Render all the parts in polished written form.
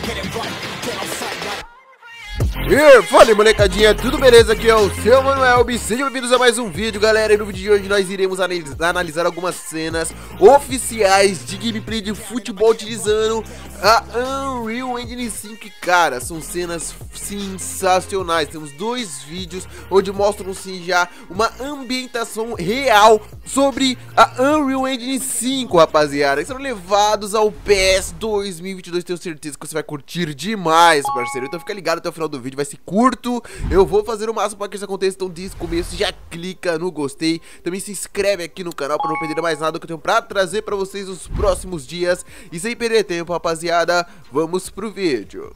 E fala aí, molecadinha, tudo beleza? Aqui é o seu Manuel, sejam bem-vindos a mais um vídeo, galera. E no vídeo de hoje nós iremos analisar algumas cenas oficiais de gameplay de futebol utilizando a Unreal Engine 5. Cara, são cenas sensacionais. Temos dois vídeos onde mostram sim já uma ambientação real sobre a Unreal Engine 5, rapaziada, que serão levados ao PES 2022. Tenho certeza que você vai curtir demais, parceiro. Então fica ligado até o final do vídeo, vai ser curto. Eu vou fazer o máximo para que isso aconteça. Então desde o começo já clica no gostei. Também se inscreve aqui no canal para não perder mais nada que eu tenho pra trazer pra vocês nos próximos dias. E sem perder tempo, rapaziada, vamos pro vídeo.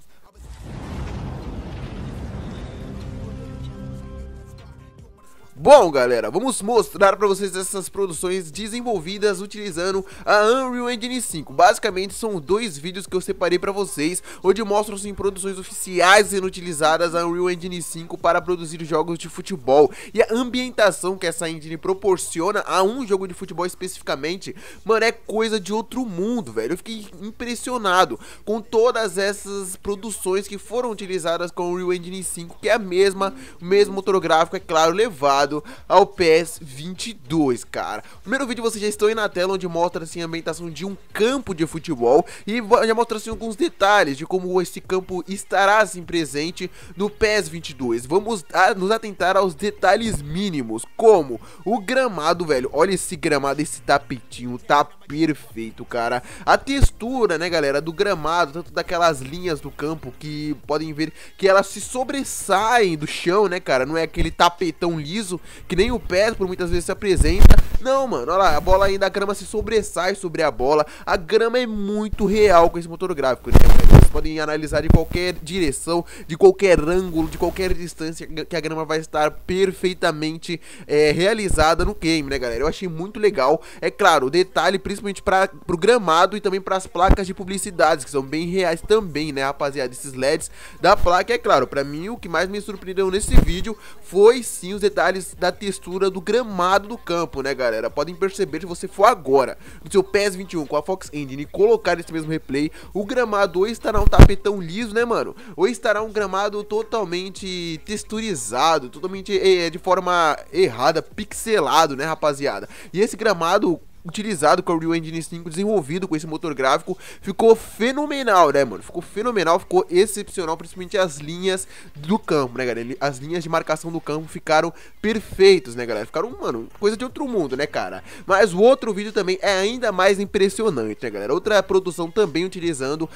Bom, galera, vamos mostrar pra vocês essas produções desenvolvidas utilizando a Unreal Engine 5. Basicamente são dois vídeos que eu separei pra vocês, onde mostram sim produções oficiais sendo utilizadas a Unreal Engine 5 para produzir jogos de futebol. E a ambientação que essa engine proporciona a um jogo de futebol especificamente, mano, é coisa de outro mundo, velho. Eu fiquei impressionado com todas essas produções que foram utilizadas com a Unreal Engine 5, que é o mesmo motor gráfico, é claro, levado ao PES 22, cara. O primeiro vídeo vocês já estão aí na tela, onde mostra assim a ambientação de um campo de futebol e já mostra assim alguns detalhes de como esse campo estará assim presente no PES 22. Vamos nos atentar aos detalhes mínimos, como o gramado, velho. Olha esse gramado, esse tapetinho, tá perfeito, cara. A textura, né, galera, do gramado, tanto daquelas linhas do campo que podem ver que elas se sobressaem do chão, né, cara. Não é aquele tapetão liso que nem o PES por muitas vezes se apresenta. Não, mano, olha lá, a bola ainda, a grama se sobressai sobre a bola. A grama é muito real com esse motor gráfico, né, velho? Vocês podem analisar de qualquer direção, de qualquer ângulo, de qualquer distância, que a grama vai estar perfeitamente realizada no game, né, galera? Eu achei muito legal. É claro, o detalhe principalmente pro gramado e também para as placas de publicidades, que são bem reais também, né, rapaziada? Esses LEDs da placa, é claro, pra mim o que mais me surpreendeu nesse vídeo foi sim os detalhes da textura do gramado do campo, né, galera? Podem perceber, se você for agora no seu PES 21 com a Fox Engine e colocar esse mesmo replay, o gramado ou estará um tapetão liso, né, mano? Ou estará um gramado totalmente texturizado, totalmente de forma errada, pixelado, né, rapaziada? E esse gramado utilizado com a Unreal Engine 5, desenvolvido com esse motor gráfico, ficou fenomenal, né, mano? Ficou fenomenal, ficou excepcional, principalmente as linhas do campo, né, galera? As linhas de marcação do campo ficaram perfeitos, né, galera? Ficaram, mano, coisa de outro mundo, né, cara? Mas o outro vídeo também é ainda mais impressionante, né, galera? Outra produção também utilizando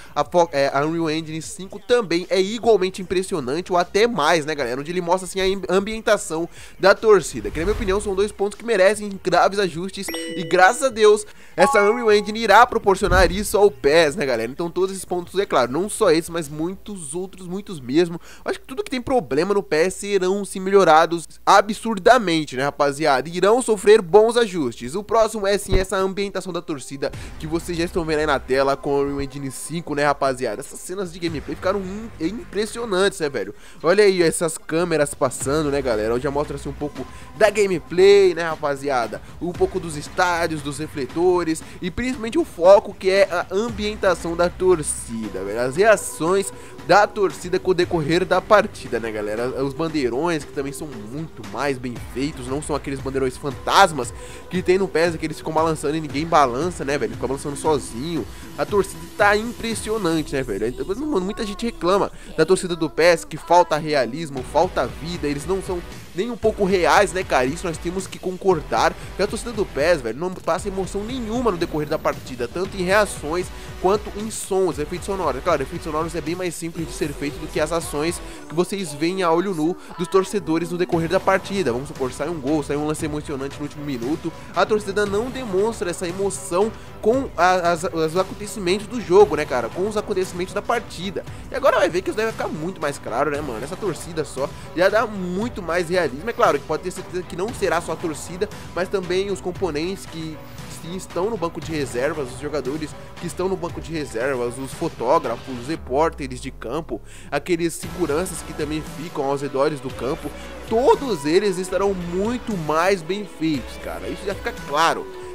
a Unreal Engine 5 também é igualmente impressionante, ou até mais, né, galera? Onde ele mostra, assim, a ambientação da torcida, que na minha opinião são dois pontos que merecem graves ajustes e graças a Deus, essa Unreal Engine irá proporcionar isso ao PES, né, galera? Então todos esses pontos, é claro, não só esse, mas muitos outros, muitos mesmo. Acho que tudo que tem problema no PES serão sim melhorados absurdamente, né, rapaziada? Irão sofrer bons ajustes. O próximo é sim essa ambientação da torcida que vocês já estão vendo aí na tela com a Unreal Engine 5, né, rapaziada? Essas cenas de gameplay ficaram impressionantes, né, velho? Olha aí essas câmeras passando, né, galera? Onde já mostra assim um pouco da gameplay, né, rapaziada? Um pouco dos estádios, dos refletores e principalmente o foco, que é a ambientação da torcida, velho. As reações da torcida com o decorrer da partida, né, galera? Os bandeirões, que também são muito mais bem feitos, não são aqueles bandeirões fantasmas que tem no PES, que eles ficam balançando e ninguém balança, né, velho? Fica balançando sozinho. A torcida tá impressionante, né, velho? Então, mano, muita gente reclama da torcida do PES, que falta realismo, falta vida, eles não são nem um pouco reais, né, cara? Isso nós temos que concordar, que a torcida do PES, velho, não passa emoção nenhuma no decorrer da partida, tanto em reações quanto em sons, efeitos sonoros. Claro, efeitos sonoros é bem mais simples de ser feito do que as ações que vocês veem a olho nu dos torcedores no decorrer da partida. Vamos supor, sai um gol, sai um lance emocionante no último minuto, a torcida não demonstra essa emoção com os acontecimentos do jogo, né, cara? Com os acontecimentos da partida. E agora vai ver que isso deve ficar muito mais claro, né, mano? Essa torcida só já dá muito mais realismo. É claro que pode ter certeza que não será só a torcida, mas também os componentes que estão no banco de reservas, os jogadores que estão no banco de reservas, os fotógrafos, os repórteres de campo, aqueles seguranças que também ficam aos redores do campo, todos eles estarão muito mais bem feitos, cara. Isso já fica claro.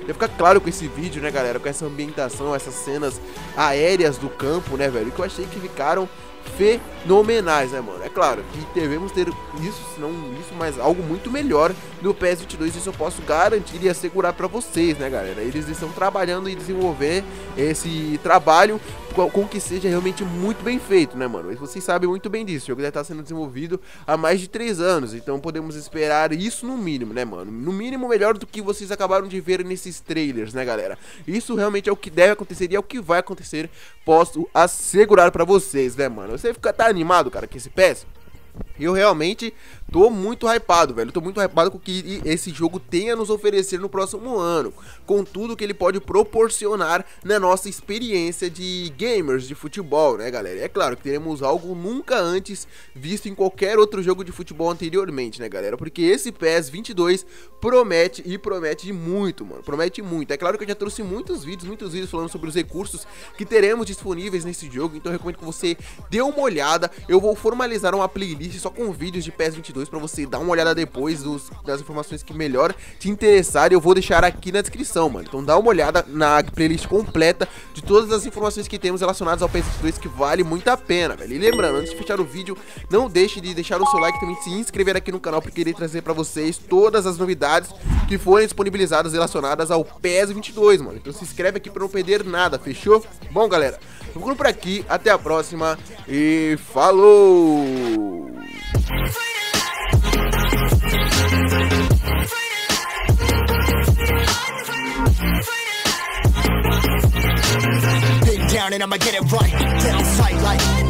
Já fica claro com esse vídeo, né, galera, com essa ambientação, essas cenas aéreas do campo, né, velho, que eu achei que ficaram fenomenais, né, mano? É claro que devemos ter isso, se não isso, mas algo muito melhor no PES 22, isso eu posso garantir e assegurar pra vocês, né, galera? Eles estão trabalhando em desenvolver esse trabalho com que seja realmente muito bem feito, né, mano? E vocês sabem muito bem disso, o jogo já tá sendo desenvolvido há mais de 3 anos, então podemos esperar isso no mínimo, né, mano? No mínimo melhor do que vocês acabaram de ver nesses trailers, né, galera? Isso realmente é o que deve acontecer e é o que vai acontecer, posso assegurar pra vocês, né, mano? Você tá animado, cara, com esse PES? Eu realmente tô muito hypado, velho. Tô muito hypado com o que esse jogo tem a nos oferecer no próximo ano, com tudo que ele pode proporcionar na nossa experiência de gamers de futebol, né, galera? E é claro que teremos algo nunca antes visto em qualquer outro jogo de futebol anteriormente, né, galera? Porque esse PES 22 promete e promete muito, mano. Promete muito. É claro que eu já trouxe muitos vídeos falando sobre os recursos que teremos disponíveis nesse jogo, então eu recomendo que você dê uma olhada. Eu vou formalizar uma playlist só com vídeos de PES 22 pra você dar uma olhada depois das informações que melhor te interessarem. Eu vou deixar aqui na descrição, mano. Então dá uma olhada na playlist completa de todas as informações que temos relacionadas ao PES 22, que vale muito a pena, velho. E lembrando, antes de fechar o vídeo, não deixe de deixar o seu like e também se inscrever aqui no canal, porque irei trazer pra vocês todas as novidades que forem disponibilizadas relacionadas ao PES 22, mano. Então se inscreve aqui pra não perder nada, fechou? Bom, galera, eu vou por aqui, até a próxima e falou! Been down and I'ma get it right. Down sight like